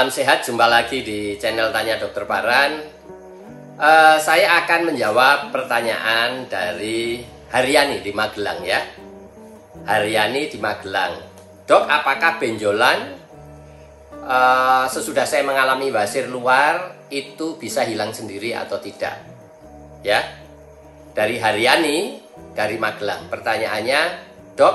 salam sehat, jumpa lagi di channel Tanya Dokter Paran. Saya akan menjawab pertanyaan dari Haryani di Magelang ya. Haryani di Magelang. Dok, apakah benjolan sesudah saya mengalami wasir luar itu bisa hilang sendiri atau tidak? Ya, dari Haryani dari Magelang. Pertanyaannya, Dok,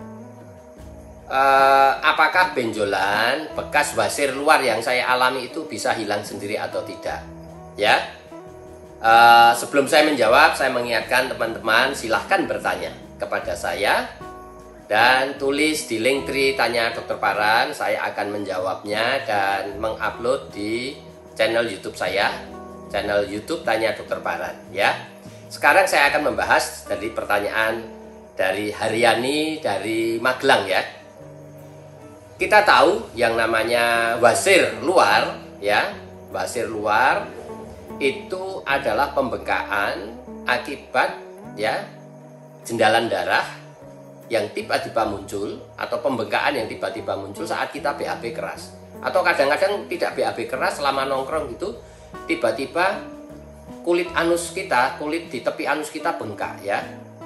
apakah benjolan bekas wasir luar yang saya alami itu bisa hilang sendiri atau tidak? Ya, sebelum saya menjawab, saya mengingatkan teman-teman silahkan bertanya kepada saya dan tulis di Linktree Tanya Dokter Paran. Saya akan menjawabnya dan mengupload di channel YouTube saya, channel YouTube Tanya Dokter Paran. Ya, sekarang saya akan membahas dari pertanyaan dari Haryani dari Magelang ya. Kita tahu yang namanya wasir luar ya, wasir luar itu adalah pembengkakan akibat ya jendalan darah yang tiba-tiba muncul atau pembengkakan yang tiba-tiba muncul saat kita BAB keras. Atau kadang-kadang tidak BAB keras selama nongkrong gitu, tiba-tiba kulit anus kita, kulit di tepi anus kita bengkak ya.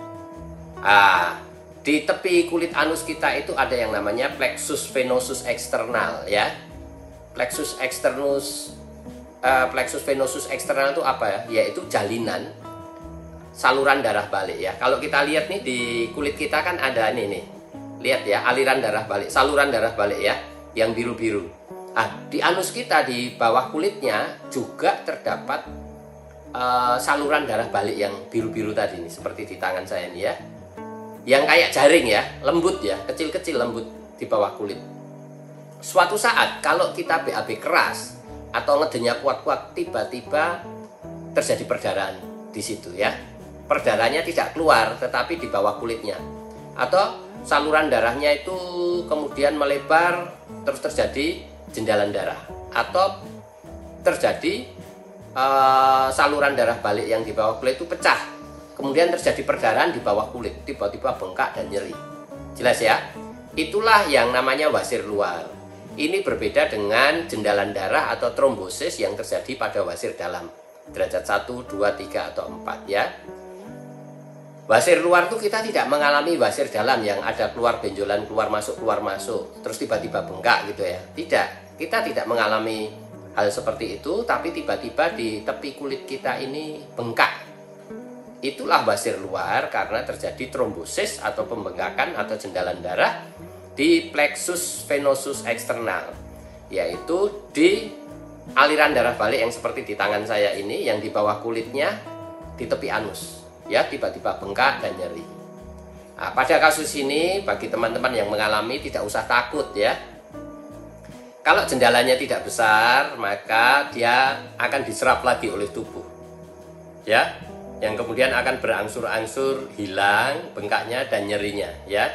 Di tepi kulit anus kita itu ada yang namanya plexus venosus eksternal ya. Plexus venosus eksternal itu apa ya? Yaitu jalinan saluran darah balik ya. Kalau kita lihat nih di kulit kita kan ada nih. Lihat ya, aliran darah balik, saluran darah balik ya, yang biru-biru. Di anus kita di bawah kulitnya juga terdapat saluran darah balik yang biru-biru tadi nih, seperti di tangan saya ini ya. Yang kayak jaring ya, lembut ya, kecil-kecil lembut di bawah kulit. Suatu saat kalau kita BAB keras atau ngedenya kuat-kuat, tiba-tiba terjadi perdarahan di situ ya. Perdarahannya tidak keluar tetapi di bawah kulitnya. Atau saluran darahnya itu kemudian melebar terus terjadi jendalan darah. Atau terjadi saluran darah balik yang di bawah kulit itu pecah. Kemudian terjadi perdarahan di bawah kulit, tiba-tiba bengkak dan nyeri. Jelas ya? Itulah yang namanya wasir luar. Ini berbeda dengan jendalan darah atau trombosis yang terjadi pada wasir dalam. Derajat 1, 2, 3, atau 4 ya. Wasir luar itu kita tidak mengalami wasir dalam yang ada keluar benjolan, keluar masuk, terus tiba-tiba bengkak gitu ya. Tidak, kita tidak mengalami hal seperti itu, tapi tiba-tiba di tepi kulit kita ini bengkak. Itulah wasir luar karena terjadi trombosis atau pembengkakan atau jendalan darah di plexus venosus eksternal, yaitu di aliran darah balik yang seperti di tangan saya ini, yang di bawah kulitnya di tepi anus ya, tiba-tiba bengkak dan nyeri. Pada kasus ini bagi teman-teman yang mengalami tidak usah takut ya. Kalau jendalannya tidak besar, maka dia akan diserap lagi oleh tubuh ya, yang kemudian akan berangsur-angsur hilang bengkaknya dan nyerinya ya.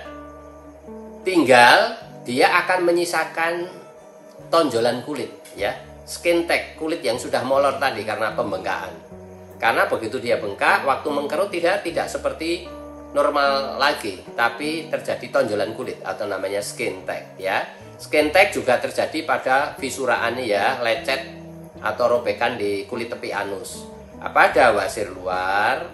Tinggal dia akan menyisakan tonjolan kulit ya, skin tag, kulit yang sudah molor tadi karena pembengkakan. Karena begitu dia bengkak, waktu mengkerut tidak seperti normal lagi, tapi terjadi tonjolan kulit atau namanya skin tag ya. Skin tag juga terjadi pada visuraan ya, lecet atau robekan di kulit tepi anus. Pada wasir luar,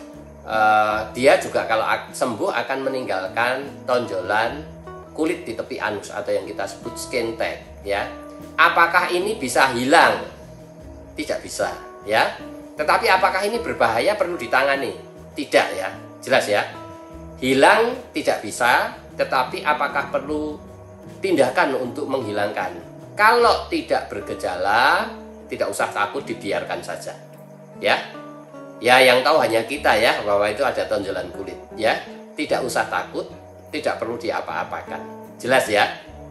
dia juga kalau sembuh akan meninggalkan tonjolan kulit di tepi anus atau yang kita sebut skin tag ya. Apakah ini bisa hilang? Tidak bisa ya. Tetapi apakah ini berbahaya, perlu ditangani? Tidak ya, jelas ya. Hilang tidak bisa, tetapi apakah perlu tindakan untuk menghilangkan? Kalau tidak bergejala, tidak usah takut, dibiarkan saja. Ya, yang tahu hanya kita ya, bahwa itu ada tonjolan kulit ya. Tidak usah takut, tidak perlu diapa-apakan. Jelas ya.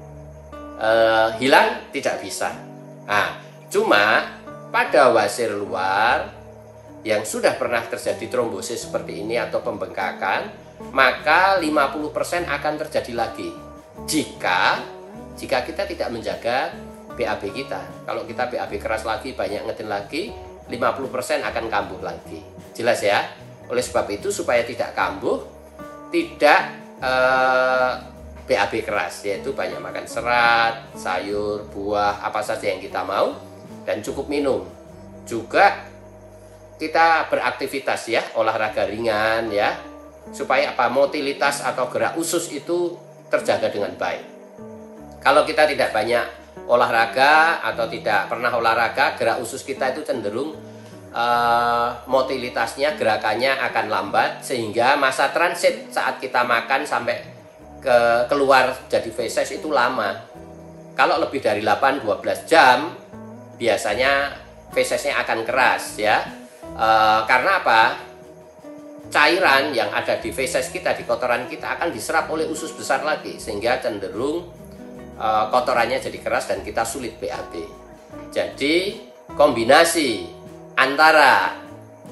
Hilang tidak bisa. Cuma pada wasir luar yang sudah pernah terjadi trombosis seperti ini atau pembengkakan, maka 50% akan terjadi lagi jika kita tidak menjaga BAB kita. Kalau kita BAB keras lagi, banyak ngetin lagi, 50% akan kambuh lagi. Jelas ya. Oleh sebab itu supaya tidak kambuh, tidak BAB keras, yaitu banyak makan serat, sayur, buah, apa saja yang kita mau, dan cukup minum. Juga kita beraktivitas ya, olahraga ringan ya, supaya apa, motilitas atau gerak usus itu terjaga dengan baik. Kalau kita tidak banyak olahraga atau tidak pernah olahraga, gerak usus kita itu cenderung motilitasnya, gerakannya akan lambat, sehingga masa transit saat kita makan sampai keluar jadi feses itu lama. Kalau lebih dari 8-12 jam biasanya fesesnya akan keras ya. Karena apa? Cairan yang ada di feses kita, di kotoran kita akan diserap oleh usus besar lagi, sehingga cenderung kotorannya jadi keras dan kita sulit BAB. Jadi kombinasi antara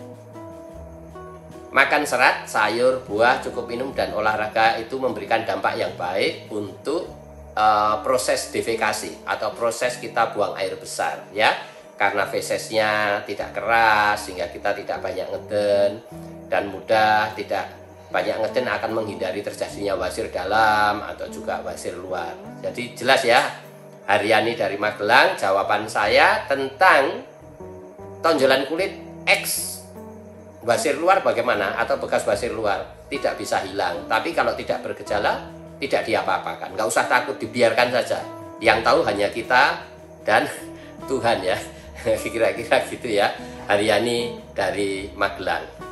makan serat, sayur, buah, cukup minum, dan olahraga itu memberikan dampak yang baik untuk proses defekasi atau proses kita buang air besar ya. Karena fesesnya tidak keras sehingga kita tidak banyak ngeden, dan mudah tidak banyak ngeden akan menghindari terjadinya wasir dalam atau juga wasir luar. Jadi jelas ya, Haryani dari Magelang, jawaban saya tentang tonjolan kulit X wasir luar bagaimana, atau bekas wasir luar, tidak bisa hilang. Tapi kalau tidak bergejala, tidak diapa-apakan. Nggak usah takut, dibiarkan saja. Yang tahu hanya kita dan Tuhan ya. Kira-kira gitu ya. Haryani dari Magelang.